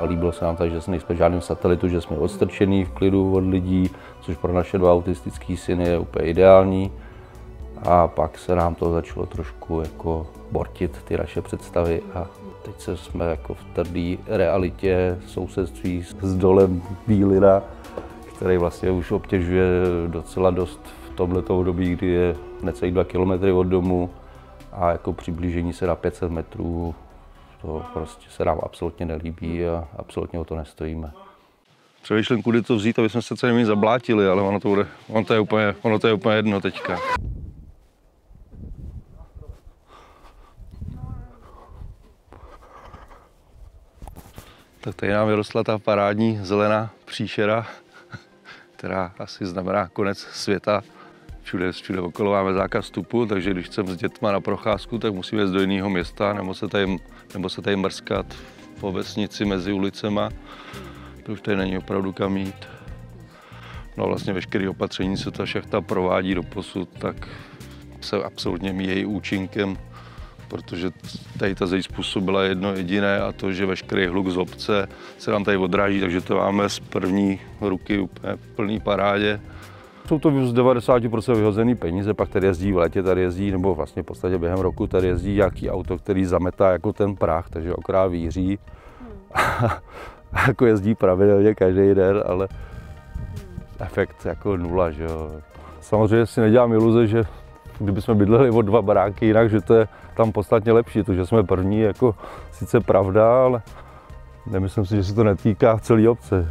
líbilo se nám tak, že nejsme v žádném satelitu, že jsme odstrčený v klidu od lidí, což pro naše dva autistické syny je úplně ideální. A pak se nám to začalo trošku jako bortit, ty naše představy, a teď jsme jako v tvrdé realitě sousedství s dolem Bílina, který vlastně už obtěžuje docela dost v tomhleto období, kdy je necelý 2 kilometry od domu a jako přiblížení se na 500 metrů, to prostě se nám absolutně nelíbí a absolutně o to nestojíme. Přemýšlím, kudy to vzít, aby jsme se celými zablátili, ale ono to je úplně jedno teďka. Tak tady nám vyrostla ta parádní zelená příšera, která asi znamená konec světa. Všude okolo máme zákaz vstupu, takže když chceme s dětma na procházku, tak musíme jít do jiného města nebo se tady mrskat po vesnici mezi ulicema. To už tady není opravdu kam jít. No a vlastně veškeré opatření, co ta šachta provádí doposud, tak se absolutně míjejí účinkem, protože tady ta zeď způsobila jedno jediné, a to, že veškerý hluk z obce se nám tady odráží, takže to máme z první ruky úplně v plný parádě. Jsou to z 90% vyhozený peníze, pak tady jezdí v létě, tady jezdí, nebo vlastně v podstatě během roku tady jezdí nějaký auto, který zametá jako ten prach, takže okrát víří. A jako jezdí pravidelně každý den, ale efekt jako nula, že jo. Samozřejmě si nedělám iluze, že kdybychom bydleli o 2 baráky jinak, že to je tam podstatně lepší. To, že jsme první, jako sice pravda, ale nemyslím si, že se to netýká celé obce.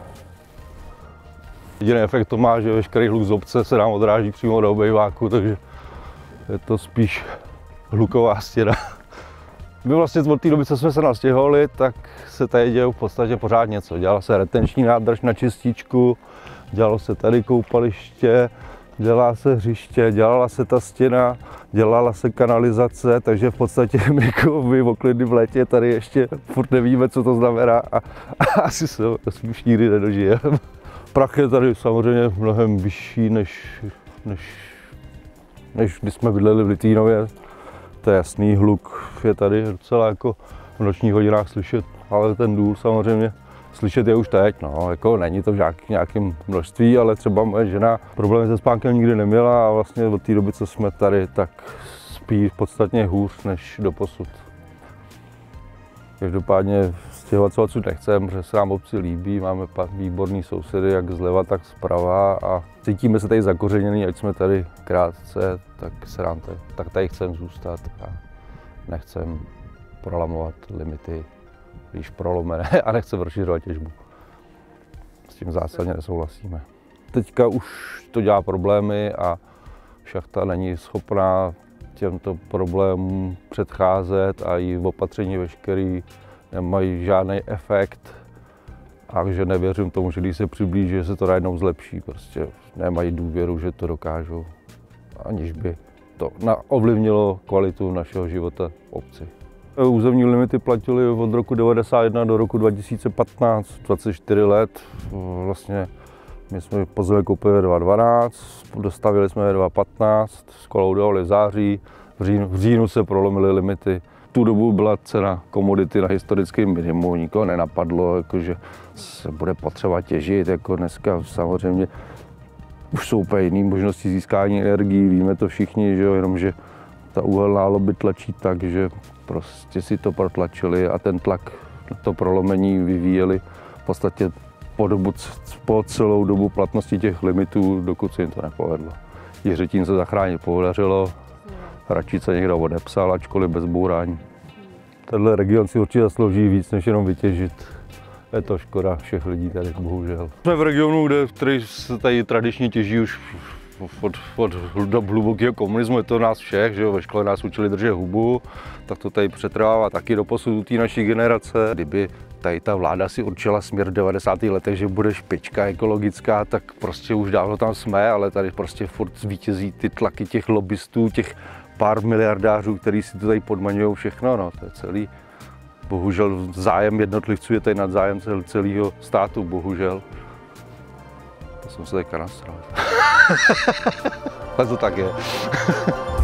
Jediný efekt to má, že veškerý hluk z obce se nám odráží přímo do obejváku, takže je to spíš hluková stěna. My vlastně od té doby, co jsme se nastěhovali, tak se tady děje v podstatě pořád něco. Dělala se retenční nádrž na čističku, dělalo se tady koupaliště, dělá se hřiště, dělala se ta stěna, dělala se kanalizace, takže v podstatě my oklidny v létě tady ještě furt nevíme, co to znamená, a asi se už nikdy nedožijeme. Prach je tady samozřejmě mnohem vyšší, než když jsme bydleli v Litvínově. To je jasný, hluk je tady docela jako v nočních hodinách slyšet, ale ten důl samozřejmě slyšet je už teď, no, jako není to v nějakém množství, ale třeba moje žena problémy se spánkem nikdy neměla a vlastně od té doby, co jsme tady, tak spí podstatně hůř než doposud. Každopádně stěhovat se odsud nechceme, protože se nám obci líbí, máme výborný sousedy, jak zleva, tak zprava, a cítíme se tady zakořeněný, ať jsme tady krátce, tak tady chceme zůstat a nechceme prolamovat limity, když prolomené, a nechceme rozšiřovat těžbu. S tím zásadně nesouhlasíme. Teďka už to dělá problémy a šachta není schopná těmto problémům předcházet a její opatření veškerý nemají žádný efekt, a že nevěřím tomu, že když se přiblíží, že se to najednou zlepší. Prostě nemají důvěru, že to dokážou, aniž by to ovlivnilo kvalitu našeho života v obci. Územní limity platily od roku 1991 do roku 2015, 24 let. Vlastně my jsme pozemek koupili ve 2012, dostavili jsme ve 2015, skoloudovali v září, v říjnu se prolomily limity. V tu dobu byla cena komodity na historickém minimu, nikoho nenapadlo, jako, že se bude potřeba těžit, jako dneska samozřejmě už jsou úplně jiné možnosti získání energií, víme to všichni, že jo, jenomže ta uhelná lobby tlačí tak, že prostě si to protlačili a ten tlak, to prolomení vyvíjeli v podstatě po celou dobu platnosti těch limitů, dokud se jim to nepovedlo. Jiřetín se zachránit podařilo, Račice někdo odepsal, ačkoliv bez bourání. Tenhle region si určitě zaslouží víc, než jenom vytěžit. Je to škoda všech lidí tady, bohužel. Jsme v regionu, který se tady tradičně těží už od dob hlubokého komunismu, je to nás všech, že jo? Ve škole nás učili držet hubu, tak to tady přetrvává taky doposud té naší generace. Kdyby tady ta vláda si určila směr v 90. letech, že bude špička ekologická, tak prostě už dávno tam jsme, ale tady prostě furt zvítězí ty tlaky těch lobbystů, těch pár miliardářů, kteří si to tady podmaňují všechno, no, to je celý. Bohužel zájem jednotlivců je tady nad zájem celého státu, bohužel. To jsem se teďka nasral. Ale to tak je.